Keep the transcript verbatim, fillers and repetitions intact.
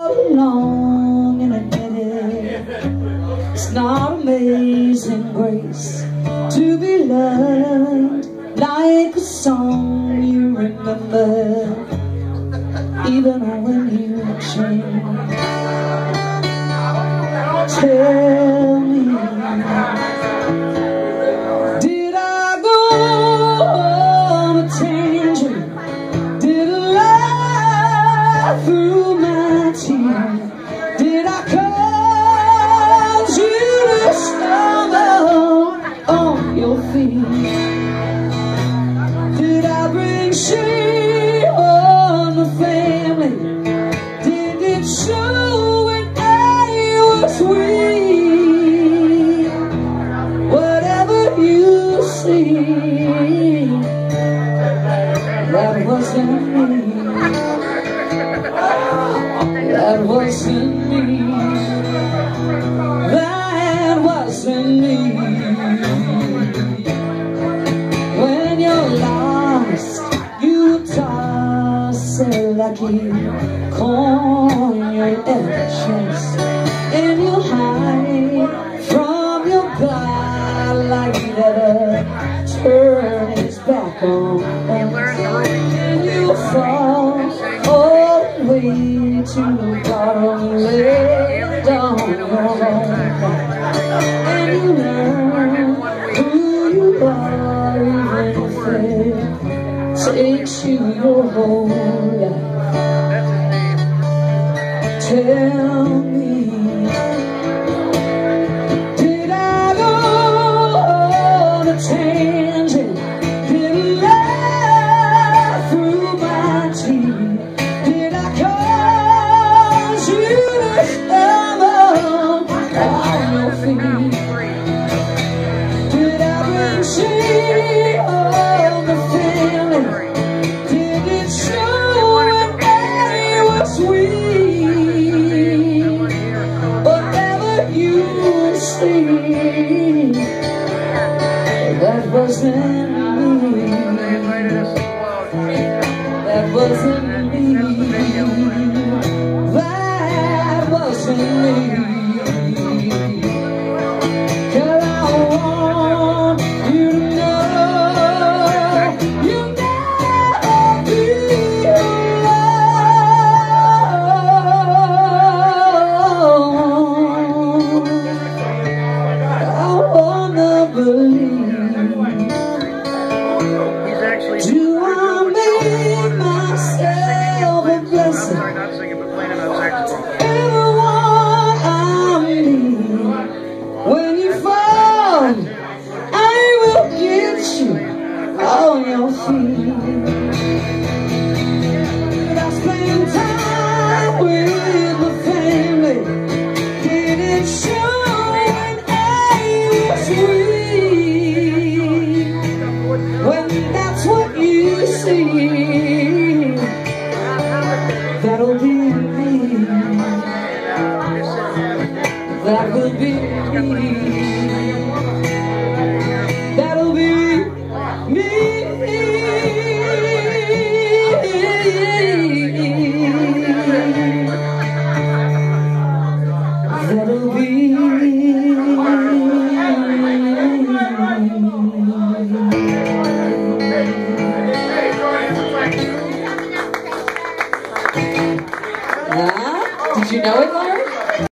Long and admitted it's not amazing grace to be loved like a song you remember even when you change. Tell me, did I go on a tangent? Did I lie through my tears? Did I cause you to stumble on your feet? Did I bring shame on the family? Did it show when I was weak? Whatever you see, that wasn't me. That wasn't me. That wasn't me. When you're lost, you toss a lucky coin your entrance, and you hide from your God like he never turned his back on. And you fall all the way to the bottom, lay down your own back, and you learn who you are even if it takes you your whole life. Tell me, did I go on a tangent? Did I lie through my teeth? Did I cause you to stumble on your feet? Did I bring shame on the family? Did it show when I was weak? Whatever you see, that wasn't me. That wasn't me. That wasn't me. 'Cause I want you to know you'll never be alone. I wanna believe. Do I make myself a blessing? Everyone I meet, when you fall, I will get you on your feet. Did I spend time with the family? Did it show when I was weak? When that's what you see, that'll be me. That will be me. That'll be me. That'll be Did you know it, Lauren?